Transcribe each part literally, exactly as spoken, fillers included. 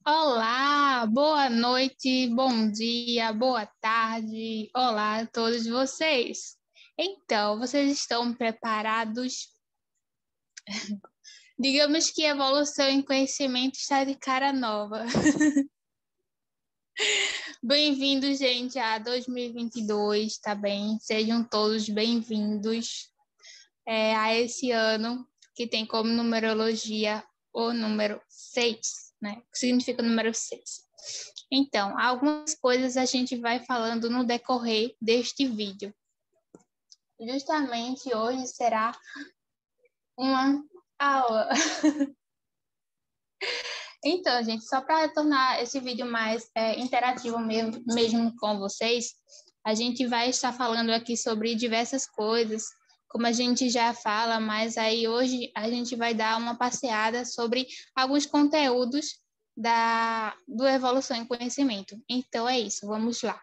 Olá, boa noite, bom dia, boa tarde. Olá a todos vocês. Então, vocês estão preparados? Digamos que a evolução em conhecimento está de cara nova. Bem-vindos, gente, a dois mil e vinte e dois, tá bem? Sejam todos bem-vindos é, a esse ano que tem como numerologia o número seis, né? Que significa o número seis. Então, algumas coisas a gente vai falando no decorrer deste vídeo. Justamente hoje será uma aula. Então, gente, só para tornar esse vídeo mais é, interativo mesmo, mesmo com vocês, a gente vai estar falando aqui sobre diversas coisas, como a gente já fala, mas aí hoje a gente vai dar uma passeada sobre alguns conteúdos da, do Evolução em Conhecimento. Então é isso, vamos lá.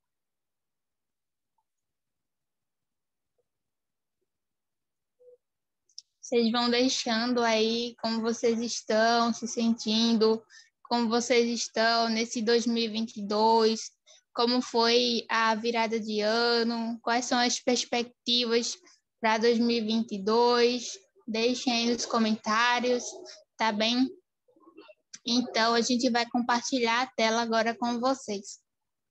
Vocês vão deixando aí como vocês estão se sentindo, como vocês estão nesse dois mil e vinte e dois, como foi a virada de ano, quais são as perspectivas para dois mil e vinte e dois. Deixem aí nos comentários, tá bem? Então, a gente vai compartilhar a tela agora com vocês.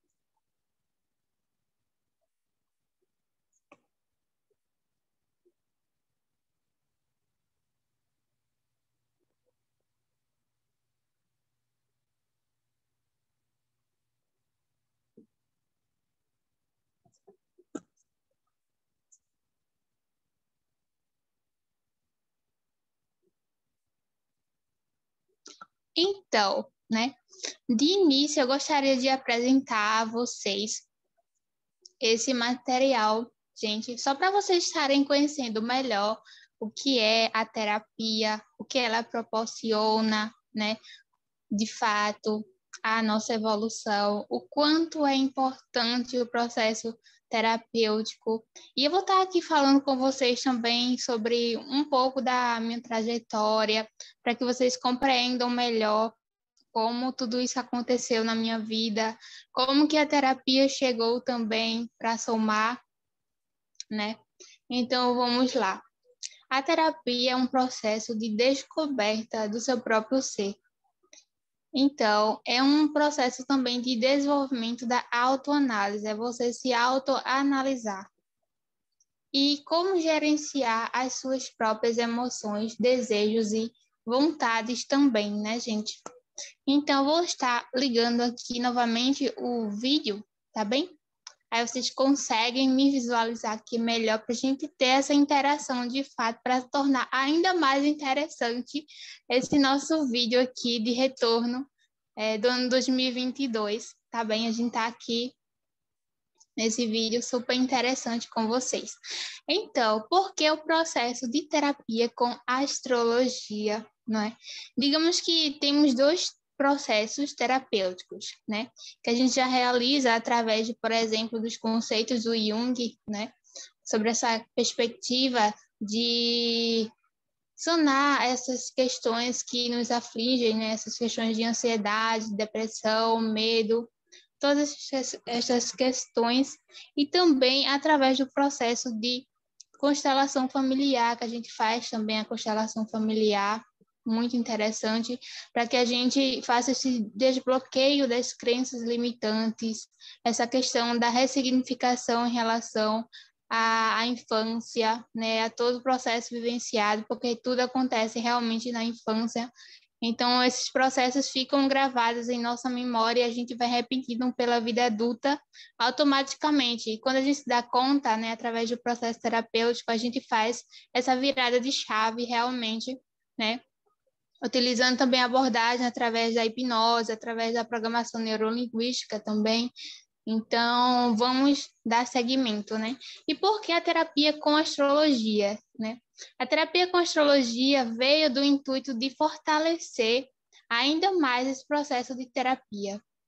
Então, né? De início, eu gostaria de apresentar a vocês esse material, gente, só para vocês estarem conhecendo melhor o que é a terapia, o que ela proporciona, né? De fato, a nossa evolução, o quanto é importante o processo terapêutico. E eu vou estar aqui falando com vocês também sobre um pouco da minha trajetória, para que vocês compreendam melhor como tudo isso aconteceu na minha vida, como que a terapia chegou também para somar, né? Então, vamos lá. A terapia é um processo de descoberta do seu próprio ser. Então, é um processo também de desenvolvimento da autoanálise, é você se autoanalisar. E como gerenciar as suas próprias emoções, desejos e vontades também, né, gente? Então, vou estar ligando aqui novamente o vídeo, tá bem? Aí vocês conseguem me visualizar aqui melhor para a gente ter essa interação de fato, para tornar ainda mais interessante esse nosso vídeo aqui de retorno é, do ano dois mil e vinte e dois, tá bem? A gente tá aqui nesse vídeo super interessante com vocês. Então, por que o processo de terapia com astrologia, não é? Digamos que temos dois processos terapêuticos, né? Que a gente já realiza através, de, por exemplo, dos conceitos do Jung, né? Sobre essa perspectiva de sanar essas questões que nos afligem, né? Essas questões de ansiedade, depressão, medo, todas essas questões, e também através do processo de constelação familiar, que a gente faz também a constelação familiar, muito interessante, para que a gente faça esse desbloqueio das crenças limitantes, essa questão da ressignificação em relação à, à infância, né, a todo o processo vivenciado, porque tudo acontece realmente na infância. Então, esses processos ficam gravados em nossa memória e a gente vai repetindo pela vida adulta automaticamente. E quando a gente se dá conta, né, através do processo terapêutico, a gente faz essa virada de chave realmente, né, utilizando também a abordagem através da hipnose, através da programação neurolinguística também. Então, vamos dar seguimento, né? E por que a terapia com astrologia, né? A terapia com astrologia veio do intuito de fortalecer ainda mais esse processo de terapia,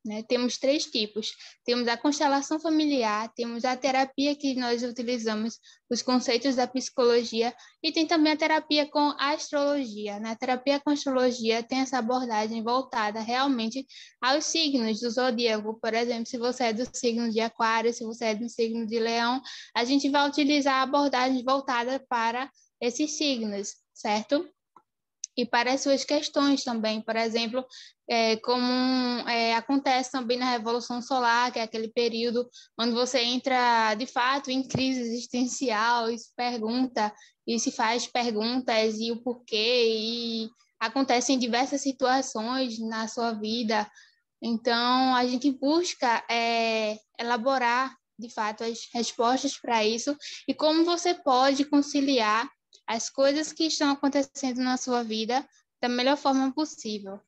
né? Temos três tipos. Temos a constelação familiar, temos a terapia que nós utilizamos os conceitos da psicologia e tem também a terapia com a astrologia. Na terapia com a astrologia tem essa abordagem voltada realmente aos signos do zodíaco. Por exemplo, se você é do signo de Aquário, se você é do signo de Leão, a gente vai utilizar a abordagem voltada para esses signos, certo? E para as suas questões também, por exemplo, é, como é, acontece também na Revolução Solar, que é aquele período onde você entra, de fato, em crise existencial e se pergunta, e se faz perguntas e o porquê, e acontecem diversas situações na sua vida. Então, a gente busca é, elaborar, de fato, as respostas para isso e como você pode conciliar as coisas que estão acontecendo na sua vida da melhor forma possível.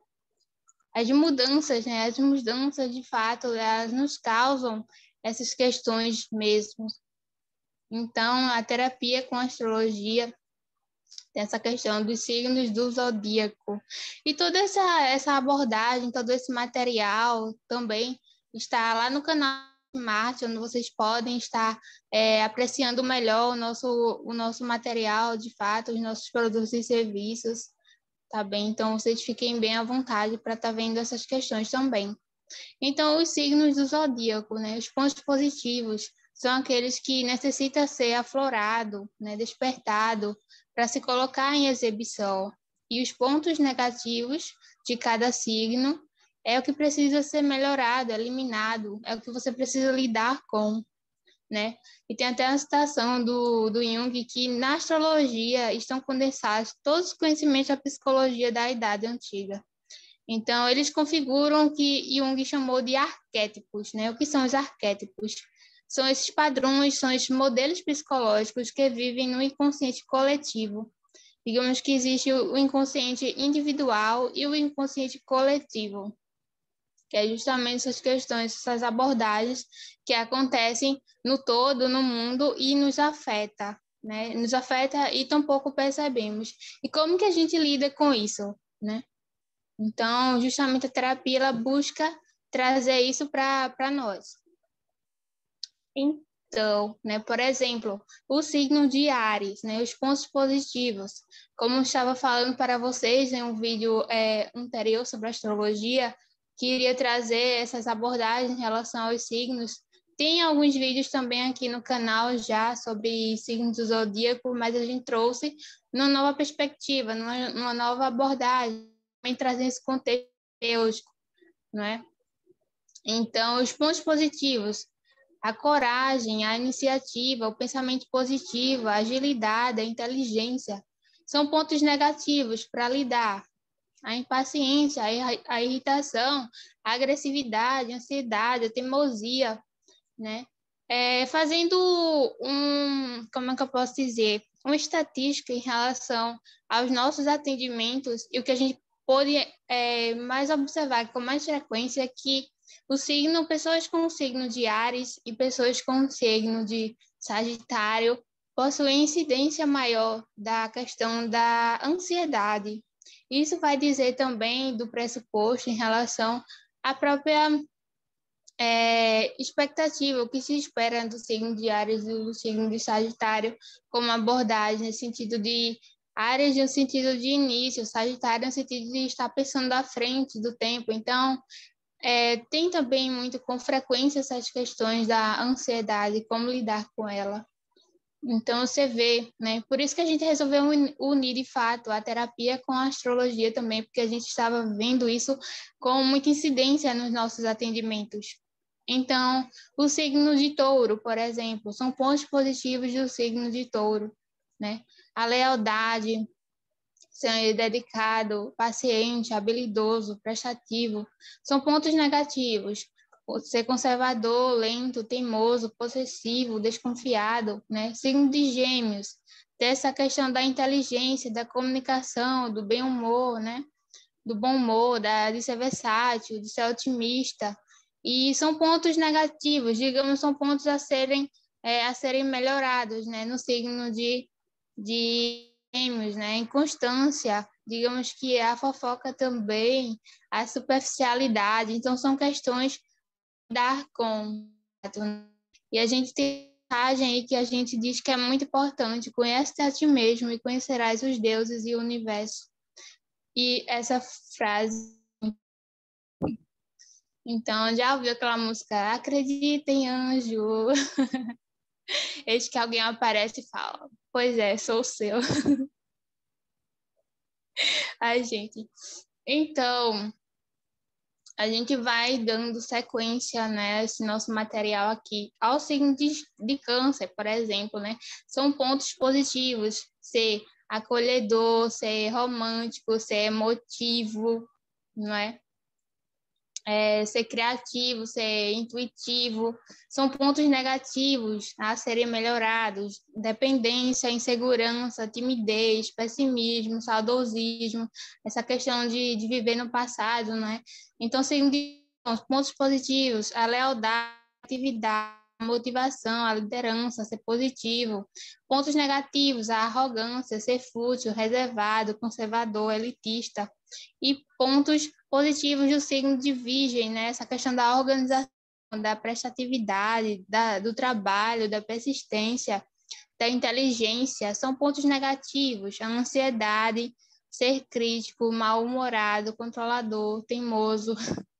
As mudanças, né? As mudanças, de fato, elas nos causam essas questões mesmo. Então, a terapia com a astrologia tem essa questão dos signos do zodíaco. E toda essa, essa abordagem, todo esse material também está lá no canal Marte, onde vocês podem estar é, apreciando melhor o nosso, o nosso material, de fato, os nossos produtos e serviços, tá bem? Então, vocês fiquem bem à vontade para estar tá vendo essas questões também. Então, os signos do zodíaco, né? Os pontos positivos são aqueles que necessitam ser aflorado, né? Despertado, para se colocar em exibição. E os pontos negativos de cada signo é o que precisa ser melhorado, eliminado, é o que você precisa lidar com, né? E tem até uma citação do, do Jung que na astrologia estão condensados todos os conhecimentos da psicologia da Idade Antiga. Então, eles configuram o que Jung chamou de arquétipos, né? O que são os arquétipos? São esses padrões, são esses modelos psicológicos que vivem no inconsciente coletivo. Digamos que existe o inconsciente individual e o inconsciente coletivo, que é justamente essas questões, essas abordagens que acontecem no todo, no mundo e nos afeta, né? Nos afeta e tampouco percebemos. E como que a gente lida com isso, né? Então, justamente a terapia ela busca trazer isso para nós. Então, né, por exemplo, o signo de Áries, né, os pontos positivos. Como eu estava falando para vocês em um vídeo é, anterior sobre astrologia, que iria trazer essas abordagens em relação aos signos. Tem alguns vídeos também aqui no canal já sobre signos do zodíaco, mas a gente trouxe numa nova perspectiva, numa, numa nova abordagem, também trazendo esse contexto teórico, não é? Então, os pontos positivos, a coragem, a iniciativa, o pensamento positivo, a agilidade, a inteligência, são pontos negativos para lidar. A impaciência, a irritação, a agressividade, a ansiedade, a teimosia, né? É, fazendo um, como é que eu posso dizer, uma estatística em relação aos nossos atendimentos e o que a gente pode é, mais observar com mais frequência é que o signo, pessoas com o signo de Áries e pessoas com o signo de Sagitário possuem incidência maior da questão da ansiedade. Isso vai dizer também do pressuposto em relação à própria é, expectativa, o que se espera do signo de Áries e do signo de Sagitário, como abordagem no sentido de Áries no sentido de início, Sagitário no sentido de estar pensando à frente do tempo. Então, é, tem também muito com frequência essas questões da ansiedade, como lidar com ela. Então, você vê, né? Por isso que a gente resolveu unir, de fato, a terapia com a astrologia também, porque a gente estava vendo isso com muita incidência nos nossos atendimentos. Então, o signo de touro, por exemplo, são pontos positivos do signo de touro, né? A lealdade, ser dedicado, paciente, habilidoso, prestativo, são pontos negativos. Ser conservador, lento, teimoso, possessivo, desconfiado, né? Signo de Gêmeos, ter essa questão da inteligência, da comunicação, do bem humor, né? Do bom humor, da, de ser versátil, de ser otimista. E são pontos negativos, digamos, são pontos a serem, é, a serem melhorados, né? No signo de, de Gêmeos, né? Inconstância, digamos que a fofoca também, a superficialidade. Então, são questões de dar com. E a gente tem passagem aí que a gente diz que é muito importante: conhece a ti mesmo e conhecerás os deuses e o universo. E essa frase, então, já ouviu aquela música Acredita em Anjo? Eis que alguém aparece e fala: pois é, sou o seu. Ai, gente. Então, a gente vai dando sequência, né, esse nosso material aqui ao signo de, de câncer, por exemplo, né? São pontos positivos: ser acolhedor, ser romântico, ser emotivo, não é? É, ser criativo, ser intuitivo. São pontos negativos a serem melhorados: dependência, insegurança, timidez, pessimismo, saudosismo, essa questão de, de viver no passado, né? Então, segundo os pontos positivos: a lealdade, a atividade, a motivação, a liderança, ser positivo. Pontos negativos: a arrogância, ser fútil, reservado, conservador, elitista. E pontos positivos do signo de Virgem, né? Essa questão da organização, da prestatividade, da, do trabalho, da persistência, da inteligência. São pontos negativos: a ansiedade, ser crítico, mal-humorado, controlador, teimoso.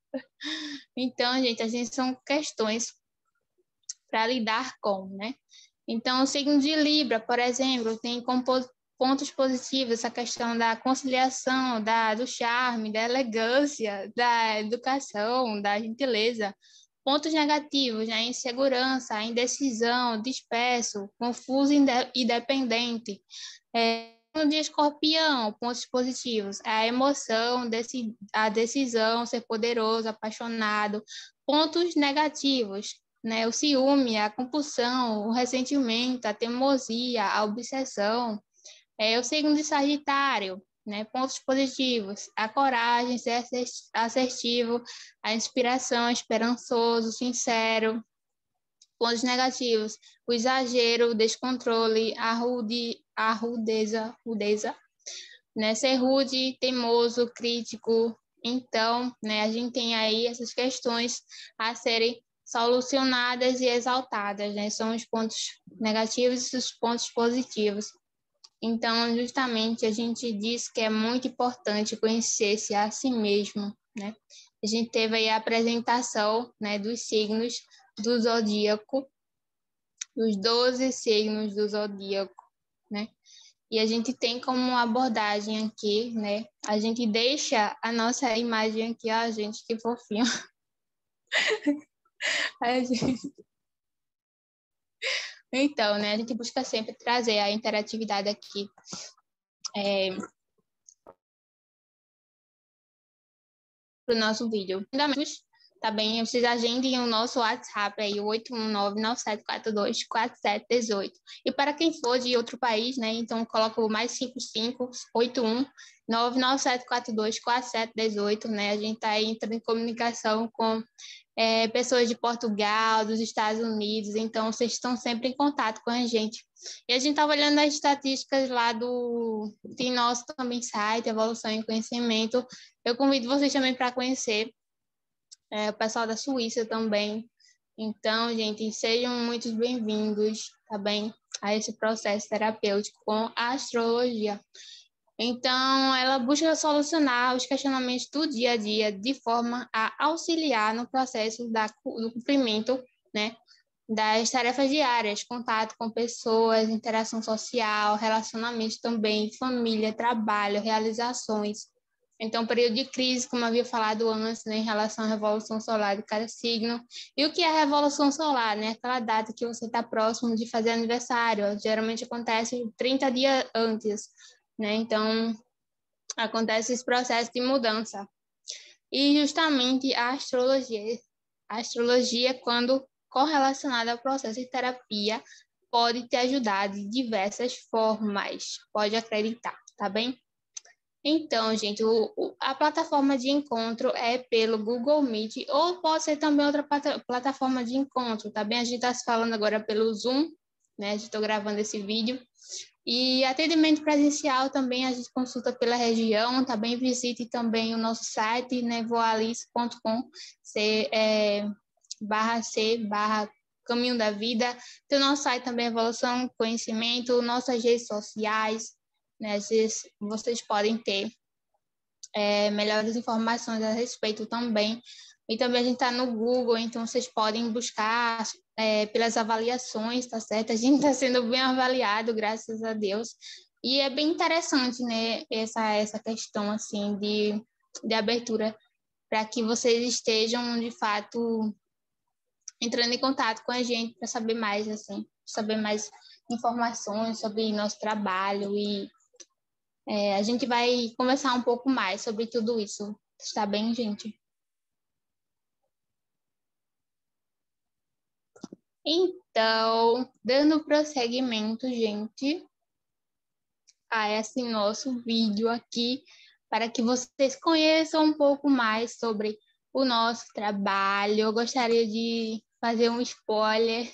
Então, gente, a gente são questões para lidar com, né? Então, o signo de Libra, por exemplo, tem compo pontos positivos essa questão da conciliação, da, do charme, da elegância, da educação, da gentileza. Pontos negativos, né? Insegurança, indecisão, disperso, confuso e dependente. É, de Escorpião, pontos positivos: a emoção, a decisão, ser poderoso, apaixonado. Pontos negativos, né? O ciúme, a compulsão, o ressentimento, a teimosia, a obsessão. É, o signo de Sagitário, né? Pontos positivos: a coragem, ser assertivo, a inspiração, esperançoso, sincero. Pontos negativos: o exagero, o descontrole, a, rude, a rudeza, rudeza, né? Ser rude, teimoso, crítico. Então, né, a gente tem aí essas questões a serem solucionadas e exaltadas, né? São os pontos negativos e os pontos positivos. Então, justamente, a gente diz que é muito importante conhecer-se a si mesmo, né? A gente teve aí a apresentação, né, dos signos do zodíaco, dos doze signos do zodíaco, né? E a gente tem como abordagem aqui, né? A gente deixa a nossa imagem aqui, ó, gente, que fofinho. A gente... Então, né, a gente busca sempre trazer a interatividade aqui. É... para o nosso vídeo. Fundamentos, tá bem? Vocês agendem o nosso WhatsApp aí, o oito um nove, nove sete quatro dois, quatro sete um oito. E para quem for de outro país, né, então coloca o mais cinco cinco oito um nove nove sete quatro dois, quatro sete um oito, né? A gente está aí entrando em comunicação com é, pessoas de Portugal, dos Estados Unidos, então vocês estão sempre em contato com a gente. E a gente estava olhando as estatísticas lá do... Tem nosso também site, Evolução em Conhecimento. Eu convido vocês também para conhecer é, o pessoal da Suíça também. Então, gente, sejam muito bem-vindos, tá bem? A esse processo terapêutico com a astrologia. Então, ela busca solucionar os questionamentos do dia a dia de forma a auxiliar no processo da, do cumprimento, né, das tarefas diárias: contato com pessoas, interação social, relacionamentos também, família, trabalho, realizações. Então, período de crise, como eu havia falado antes, né, em relação à revolução solar de cada signo. E o que é a revolução solar, né? Aquela data que você está próximo de fazer aniversário. Geralmente acontece trinta dias antes, né? Então, acontece esse processo de mudança. E justamente a astrologia, a astrologia, quando correlacionada ao processo de terapia, pode te ajudar de diversas formas. Pode acreditar, tá bem? Então, gente, o, o, a plataforma de encontro é pelo Google Meet, ou pode ser também outra plata, plataforma de encontro, tá bem? A gente está se falando agora pelo Zoom, né? Estou gravando esse vídeo. E atendimento presencial também a gente consulta pela região, também visite também o nosso site, né, voalice ponto com, C, é, barra C, barra Caminho da Vida. Tem o nosso site também, Evolução Conhecimento, nossas redes sociais, né, vocês podem ter é, melhores informações a respeito também. E também a gente está no Google, então vocês podem buscar é, pelas avaliações, tá certo? A gente está sendo bem avaliado, graças a Deus. E é bem interessante, né, essa, essa questão, assim, de, de abertura, para que vocês estejam, de fato, entrando em contato com a gente para saber mais, assim, saber mais informações sobre nosso trabalho e é, a gente vai conversar um pouco mais sobre tudo isso. Está bem, gente? Então, dando prosseguimento, gente, a esse nosso vídeo aqui, para que vocês conheçam um pouco mais sobre o nosso trabalho. Eu gostaria de fazer um spoiler.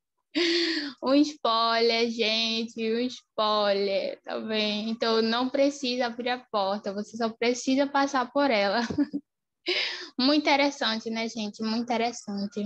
Um spoiler, gente, um spoiler, tá bem? Então, não precisa abrir a porta, você só precisa passar por ela. Muito interessante, né, gente? Muito interessante.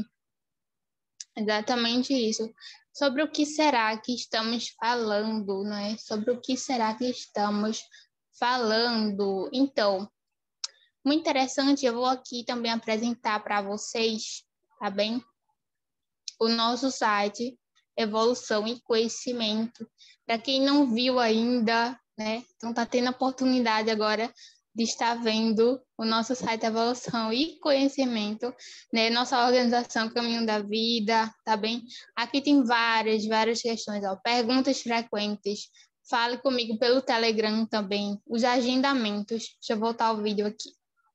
Exatamente isso. Sobre o que será que estamos falando, né? Sobre o que será que estamos falando. Então, muito interessante, eu vou aqui também apresentar para vocês, tá bem? O nosso site, Evolução e Conhecimento. Para quem não viu ainda, né? Então tá tendo a oportunidade agora de estar vendo o nosso site Evolução e Conhecimento, né? Nossa organização Caminho da Vida, tá bem? Aqui tem várias, várias questões, ó. Perguntas frequentes. Fale comigo pelo Telegram também. Os agendamentos. Deixa eu voltar o vídeo aqui,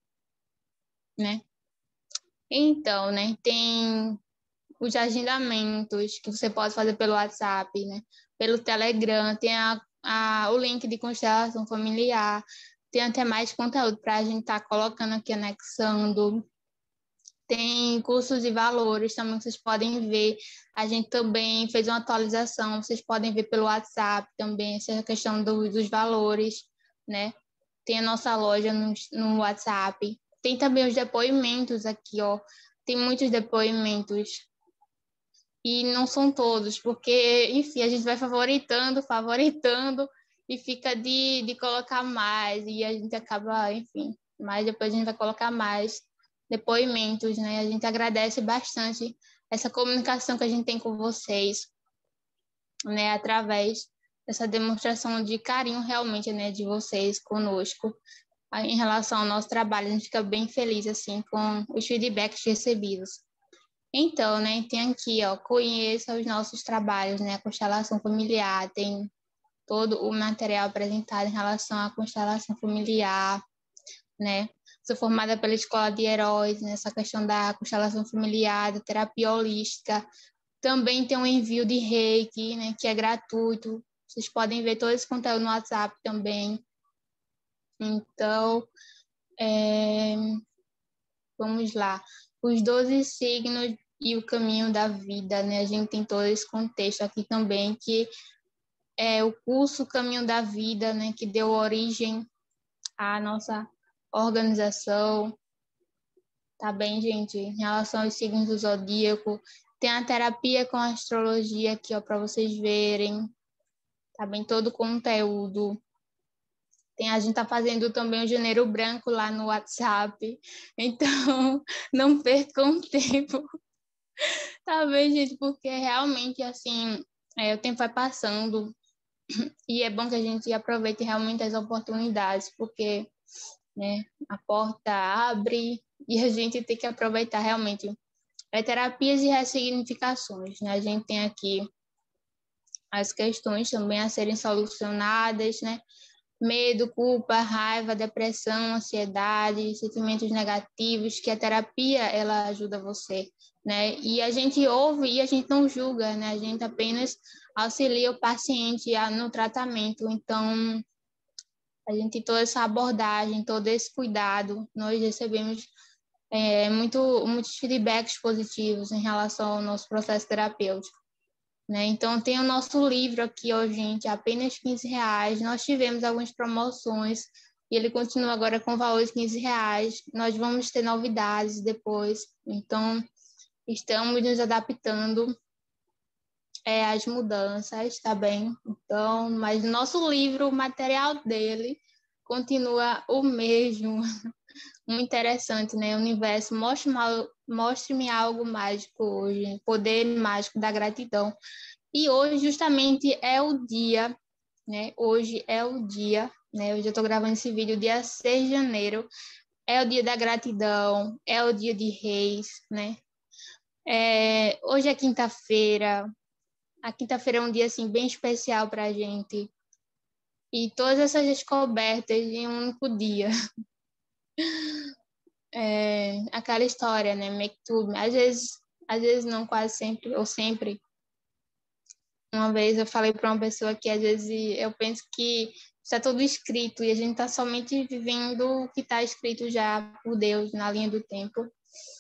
né? Então, né? Tem os agendamentos que você pode fazer pelo WhatsApp, né? Pelo Telegram, tem a, a, o link de constelação familiar, tem até mais conteúdo para a gente estar tá colocando aqui, anexando. Tem cursos e valores também que vocês podem ver. A gente também fez uma atualização, vocês podem ver pelo WhatsApp também, essa questão do, dos valores, né? Tem a nossa loja no, no WhatsApp. Tem também os depoimentos aqui, ó. Tem muitos depoimentos e não são todos, porque, enfim, a gente vai favoritando, favoritando, e fica de, de colocar mais, e a gente acaba, enfim, mas depois a gente vai colocar mais depoimentos, né? A gente agradece bastante essa comunicação que a gente tem com vocês, né? Através dessa demonstração de carinho realmente, né? De vocês conosco, em relação ao nosso trabalho. A gente fica bem feliz, assim, com os feedbacks recebidos. Então, né, tem aqui, ó, conheça os nossos trabalhos, né, a constelação familiar, tem todo o material apresentado em relação à constelação familiar, né, sou formada pela Escola de Heróis, nessa né, questão da constelação familiar, da terapia holística, também tem um envio de reiki, né, que é gratuito, vocês podem ver todo esse conteúdo no WhatsApp também. Então, é... vamos lá, os doze signos e o caminho da vida, né? A gente tem todo esse contexto aqui também, que é o curso Caminho da Vida, né? Que deu origem à nossa organização, tá bem, gente? Em relação aos signos do zodíaco, tem a terapia com a astrologia aqui, ó, para vocês verem, tá bem? Todo o conteúdo. Tem, a gente tá fazendo também o Janeiro Branco lá no WhatsApp, então não percam tempo. Tá bem, gente, porque realmente, assim, é, o tempo vai passando e é bom que a gente aproveite realmente as oportunidades, porque, né, a porta abre e a gente tem que aproveitar realmente. É terapias e ressignificações, né? A gente tem aqui as questões também a serem solucionadas, né? Medo, culpa, raiva, depressão, ansiedade, sentimentos negativos, que a terapia ela ajuda você, né? E a gente ouve e a gente não julga, né? A gente apenas auxilia o paciente no tratamento. Então, a gente tem toda essa abordagem, todo esse cuidado. Nós recebemos é, muito, muitos feedbacks positivos em relação ao nosso processo terapêutico. né? Então, tem o nosso livro aqui, ó, gente, apenas quinze reais. Nós tivemos algumas promoções e ele continua agora com o valor de quinze reais. Nós vamos ter novidades depois. Então, estamos nos adaptando é, às mudanças, tá bem? Então, mas o nosso livro, o material dele, continua o mesmo. Muito interessante, né? Universo, mostre-me mostre-me algo mágico hoje, poder mágico da gratidão. E hoje, justamente, é o dia, né? Hoje é o dia, né? Hoje eu estou gravando esse vídeo, dia seis de janeiro. É o dia da gratidão, é o dia de Reis, né? É, hoje é quinta-feira. A quinta-feira é um dia, assim, bem especial para a gente. E todas essas descobertas em um único dia. É, aquela história, né? Make tudo. Às vezes, às vezes não, quase sempre, ou sempre. Uma vez eu falei para uma pessoa que às vezes eu penso que está tudo escrito e a gente está somente vivendo o que está escrito já por Deus na linha do tempo.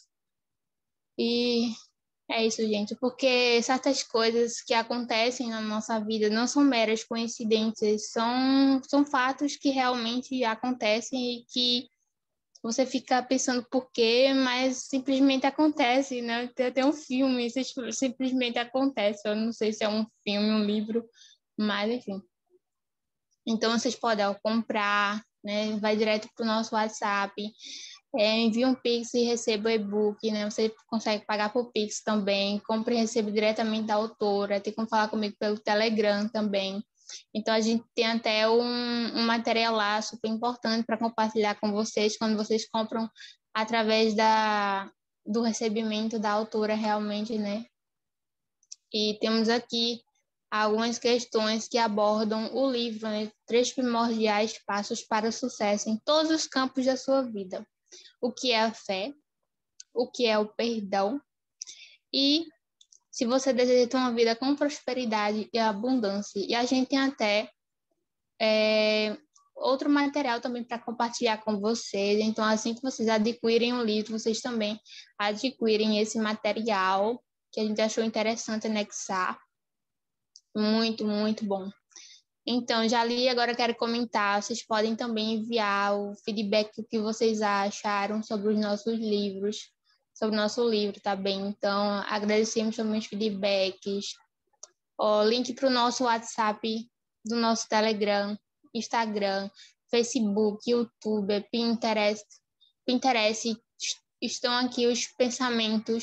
E é isso, gente, porque certas coisas que acontecem na nossa vida não são meras coincidências, são, são fatos que realmente acontecem e que você fica pensando por quê, mas simplesmente acontece, né? Tem até um filme, simplesmente acontece. Eu não sei se é um filme, um livro, mas enfim. Então, vocês podem ó, comprar, né? Vai direto para o nosso WhatsApp, é, envia um Pix e receba o e-book, né? Você consegue pagar por Pix também, compra e receba diretamente da autora, tem como falar comigo pelo Telegram também. Então, a gente tem até um, um material lá super importante para compartilhar com vocês quando vocês compram através da, do recebimento da autora realmente, né? E temos aqui algumas questões que abordam o livro, né? Três primordiais passos para o sucesso em todos os campos da sua vida. O que é a fé, o que é o perdão e se você deseja ter uma vida com prosperidade e abundância. E a gente tem até é, outro material também para compartilhar com vocês. Então, assim que vocês adquirem o livro, vocês também adquirem esse material que a gente achou interessante anexar. Muito, muito bom. Então, já li, agora quero comentar. Vocês podem também enviar o feedback do que vocês acharam sobre os nossos livros, sobre o nosso livro, tá bem? Então, agradecemos também os feedbacks. O link para o nosso WhatsApp, do nosso Telegram, Instagram, Facebook, YouTube, Pinterest. Pinterest, estão aqui os pensamentos,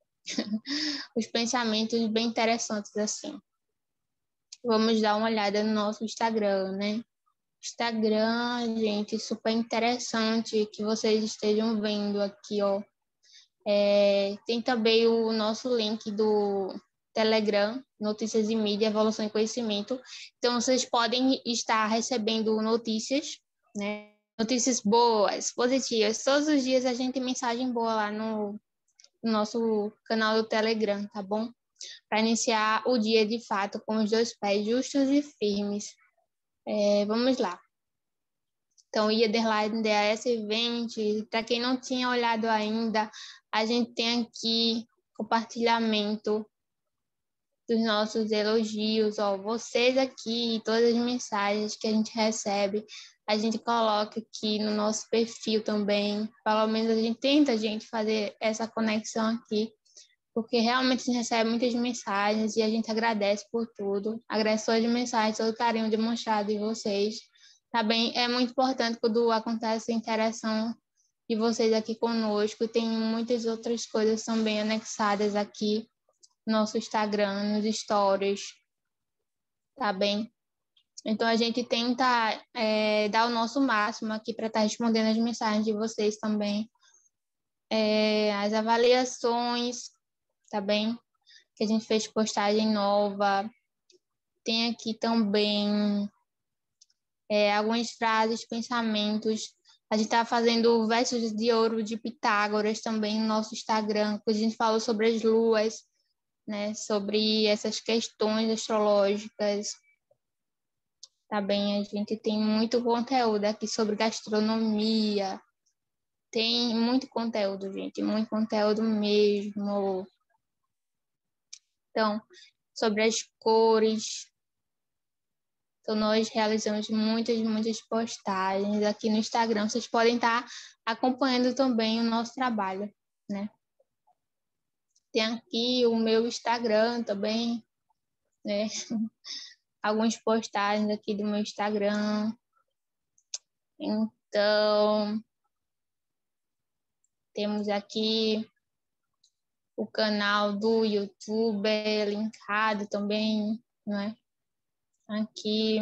os pensamentos bem interessantes, assim. Vamos dar uma olhada no nosso Instagram, né? Instagram, gente, super interessante que vocês estejam vendo aqui, ó. É, tem também o nosso link do Telegram, Notícias e Mídia, Evolução e Conhecimento. Então, vocês podem estar recebendo notícias, né? Notícias boas, positivas. Todos os dias a gente tem mensagem boa lá no, no nosso canal do Telegram, tá bom? Para iniciar o dia de fato com os dois pés justos e firmes. É, vamos lá. Então, I underline D A S vinte, para quem não tinha olhado ainda, a gente tem aqui compartilhamento dos nossos elogios, ó, vocês aqui, todas as mensagens que a gente recebe, a gente coloca aqui no nosso perfil também, pelo menos a gente tenta, a gente, fazer essa conexão aqui, porque realmente a gente recebe muitas mensagens e a gente agradece por tudo, agradece todas as mensagens, todo o carinho demonstrado de vocês. Também é muito importante quando acontece a interação de vocês aqui conosco. Tem muitas outras coisas também anexadas aqui no nosso Instagram, nos stories, tá bem? Então, a gente tenta é, dar o nosso máximo aqui para estar respondendo as mensagens de vocês também. É, as avaliações, tá bem? Que a gente fez postagem nova. Tem aqui também É, algumas frases, pensamentos. A gente está fazendo versos de ouro de Pitágoras também no nosso Instagram, que a gente falou sobre as luas, né? Sobre essas questões astrológicas. Tá bem? A gente tem muito conteúdo aqui sobre gastronomia. Tem muito conteúdo, gente, muito conteúdo mesmo. Então, sobre as cores. Então, nós realizamos muitas, muitas postagens aqui no Instagram. Vocês podem estar acompanhando também o nosso trabalho, né? Tem aqui o meu Instagram também, né? Algumas postagens aqui do meu Instagram. Então, temos aqui o canal do YouTube linkado também, né? Aqui,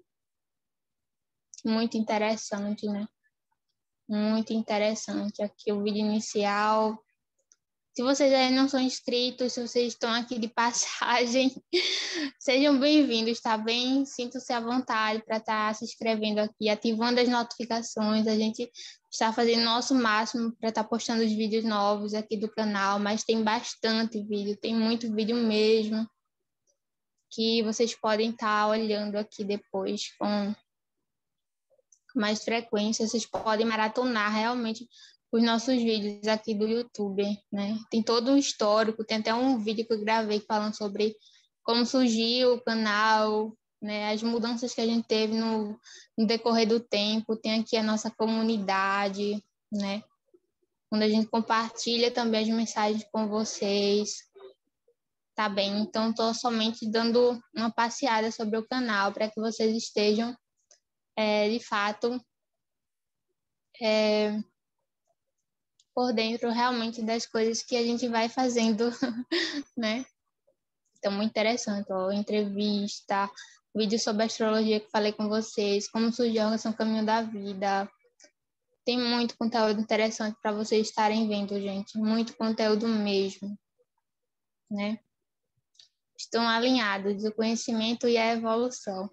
muito interessante, né? Muito interessante. Aqui o vídeo inicial. Se vocês ainda não são inscritos, se vocês estão aqui de passagem, sejam bem-vindos, tá bem? Sintam-se à vontade para estar se inscrevendo aqui, ativando as notificações. A gente está fazendo o nosso máximo para estar postando os vídeos novos aqui do canal, mas tem bastante vídeo, tem muito vídeo mesmo, que vocês podem estar olhando aqui depois com mais frequência. Vocês podem maratonar realmente os nossos vídeos aqui do YouTube, né? Tem todo um histórico, tem até um vídeo que eu gravei falando sobre como surgiu o canal, né? As mudanças que a gente teve no, no decorrer do tempo. Tem aqui a nossa comunidade, né? Onde a gente compartilha também as mensagens com vocês, tá bem? Então, estou somente dando uma passeada sobre o canal para que vocês estejam, é, de fato, é, por dentro realmente das coisas que a gente vai fazendo, né? Então, muito interessante, ó, entrevista, vídeo sobre astrologia que falei com vocês, como surgiu a organização Caminho da Vida. Tem muito conteúdo interessante para vocês estarem vendo, gente, muito conteúdo mesmo, né? Estão alinhados o conhecimento e a evolução.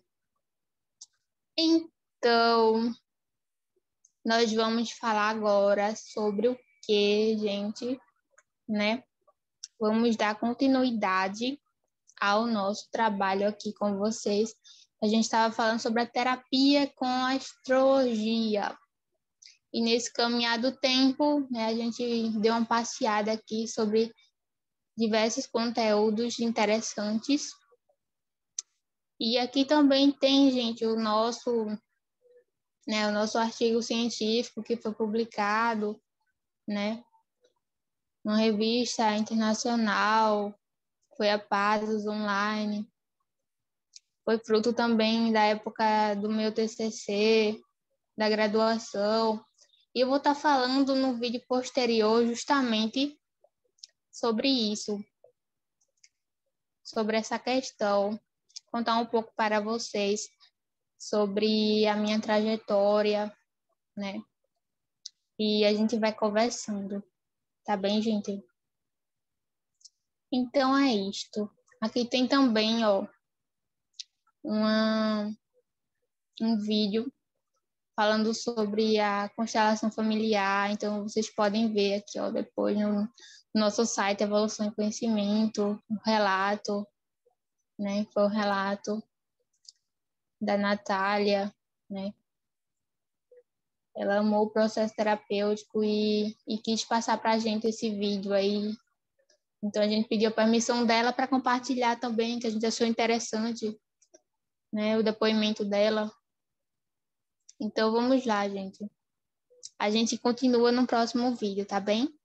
Então, nós vamos falar agora sobre o que, gente, né? Vamos dar continuidade ao nosso trabalho aqui com vocês. A gente estava falando sobre a terapia com a astrologia. E nesse caminhar do tempo, né, a gente deu uma passeada aqui sobre diversos conteúdos interessantes. E aqui também tem, gente, o nosso, né, o nosso artigo científico que foi publicado, né, numa revista internacional, foi a Pazos Online. Foi fruto também da época do meu T C C, da graduação. E eu vou estar falando no vídeo posterior justamente sobre isso, sobre essa questão, contar um pouco para vocês sobre a minha trajetória, né? E a gente vai conversando, tá bem, gente? Então é isto. Aqui tem também, ó, uma, um vídeo falando sobre a constelação familiar. Então, vocês podem ver aqui, ó, depois no, no nosso site Evolução e Conhecimento, um relato, né? Foi um relato da Natália, né? Ela amou o processo terapêutico e, e quis passar para a gente esse vídeo aí. Então, a gente pediu a permissão dela para compartilhar também, que a gente achou interessante, né? O depoimento dela. Então, vamos lá, gente. A gente continua no próximo vídeo, tá bem?